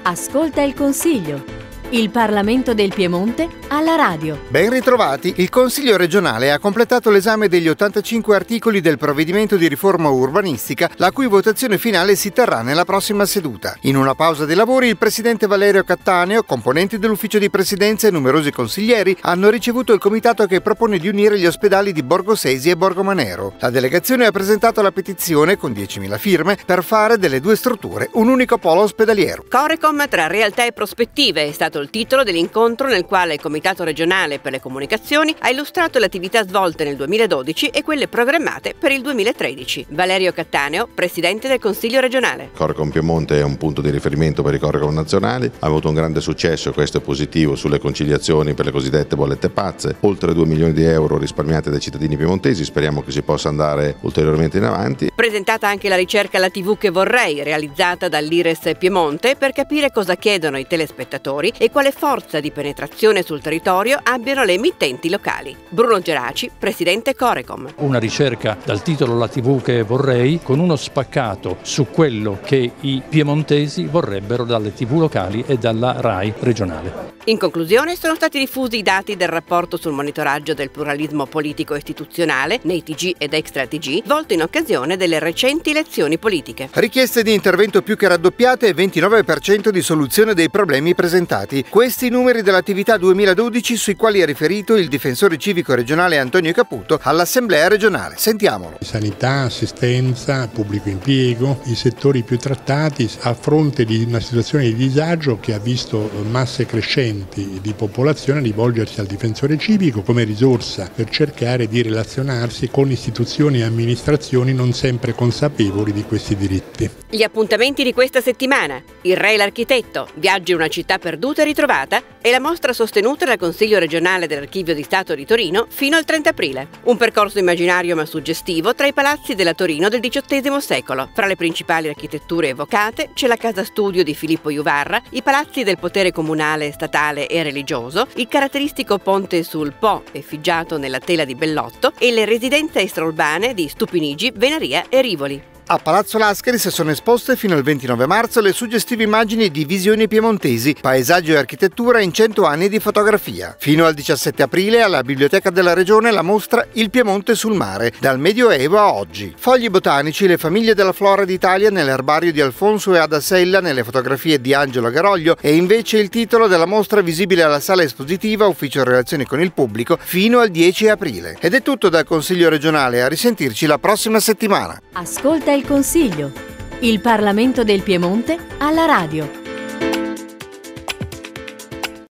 Ascolta il Consiglio. Il Parlamento del Piemonte alla radio. Ben ritrovati, il Consiglio regionale ha completato l'esame degli 85 articoli del provvedimento di riforma urbanistica, la cui votazione finale si terrà nella prossima seduta. In una pausa dei lavori, il presidente Valerio Cattaneo, componenti dell'ufficio di presidenza e numerosi consiglieri hanno ricevuto il comitato che propone di unire gli ospedali di Borgosesi e Borgomanero. La delegazione ha presentato la petizione con 10.000 firme per fare delle due strutture un unico polo ospedaliero. Corecom tra realtà e prospettive è stato il titolo dell'incontro nel quale il Comitato regionale per le comunicazioni ha illustrato le attività svolte nel 2012 e quelle programmate per il 2013. Valerio Cattaneo, presidente del Consiglio regionale. Corecom Piemonte è un punto di riferimento per i Corecom nazionali, ha avuto un grande successo, e questo è positivo, sulle conciliazioni per le cosiddette bollette pazze, oltre 2 milioni di euro risparmiati dai cittadini piemontesi, speriamo che si possa andare ulteriormente in avanti. Presentata anche la ricerca La TV che vorrei, realizzata dall'Ires Piemonte per capire cosa chiedono i telespettatori e quale forza di penetrazione sul territorio abbiano le emittenti locali. Bruno Geraci, presidente Corecom. Una ricerca dal titolo La TV che vorrei, con uno spaccato su quello che i piemontesi vorrebbero dalle TV locali e dalla RAI regionale. In conclusione, sono stati diffusi i dati del rapporto sul monitoraggio del pluralismo politico istituzionale nei TG ed extra TG, volto in occasione delle recenti elezioni politiche. Richieste di intervento più che raddoppiate e 29% di soluzione dei problemi presentati. Questi i numeri dell'attività 2012 sui quali ha riferito il difensore civico regionale Antonio Caputo all'Assemblea regionale. Sentiamolo. Sanità, assistenza, pubblico impiego, i settori più trattati a fronte di una situazione di disagio che ha visto masse crescenti di popolazione rivolgersi al difensore civico come risorsa per cercare di relazionarsi con istituzioni e amministrazioni non sempre consapevoli di questi diritti. Gli appuntamenti di questa settimana: Il Re e l'architetto, viaggi in una città perduta e ritrovata, e la mostra sostenuta dal Consiglio regionale dell'Archivio di Stato di Torino fino al 30 aprile. Un percorso immaginario ma suggestivo tra i palazzi della Torino del XVIII secolo. Fra le principali architetture evocate c'è la casa studio di Filippo Juvarra, i palazzi del potere comunale, statale e religioso, il caratteristico ponte sul Po effigiato nella tela di Bellotto e le residenze extraurbane di Stupinigi, Venaria e Rivoli. A Palazzo Lascaris sono esposte fino al 29 marzo le suggestive immagini di Visioni piemontesi, paesaggio e architettura in 100 anni di fotografia. Fino al 17 aprile alla Biblioteca della Regione la mostra Il Piemonte sul mare, dal Medioevo a oggi. Fogli botanici, le famiglie della flora d'Italia nell'erbario di Alfonso e Ada Sella, nelle fotografie di Angelo Garoglio, e invece il titolo della mostra visibile alla sala espositiva Ufficio Relazioni con il Pubblico fino al 10 aprile. Ed è tutto dal Consiglio regionale, a risentirci la prossima settimana. Ascolta il Consiglio. Il Parlamento del Piemonte alla radio.